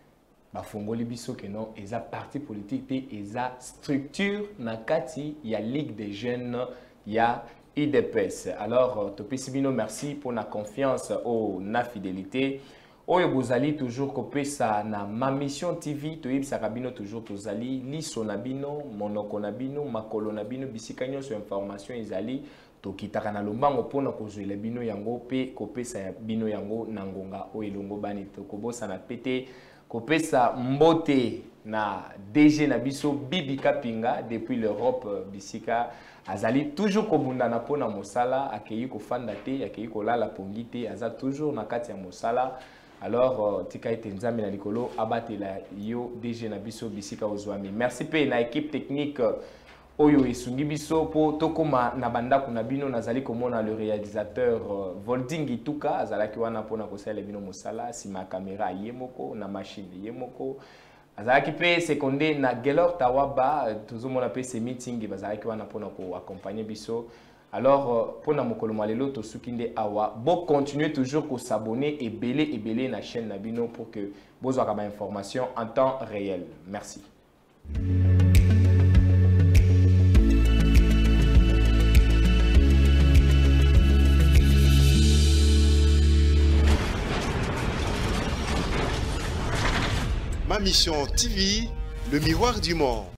ba fongoli biso que non eza parti politique te eza structure na kati ya Ligue des jeunes ya I D P S. Alors topesi bino merci pour la confiance au na fidélité. Oyo bozali toujours kopesa na ma mission T V to yebisaka bino toujours tozali liso na bino monoko na bino makolo na bino bisika nyonso information ezali tokitaka na lombango pona kozwela bino yango pe kopesa ya bino yango na ngonga oyo elongo bani tokobosa na pete kopesa mbote na D G na biso Bibi Kapinga depuis l'Europe bisika azali toujours kobunda na pona mosala akeyi kofanda te akeyi kolala pongi te aza toujours na kati ya mosala. Alors, tika ete nzambe na likolo abatela yo D G na biso bisika ozwami. Merci pe na équipe technique oyo esungi biso po tokoma na bandako na bino nazali komona le réalisateur Volding Ituka azalaki wana pona kosala bino mosala sima caméra yemoko na machine yemoko. Azalaki pe seconde na Gelor Tawaba tozomona pe ce meeting bazalaki wana pona ko accompagner biso. Alors, pour na mokolo malelo to sukinde awa, bon continuez toujours à s'abonner et belé et belé na chaîne Nabino pour que vous ayez des informations en temps réel. Merci. Ma mission T V, le miroir du monde.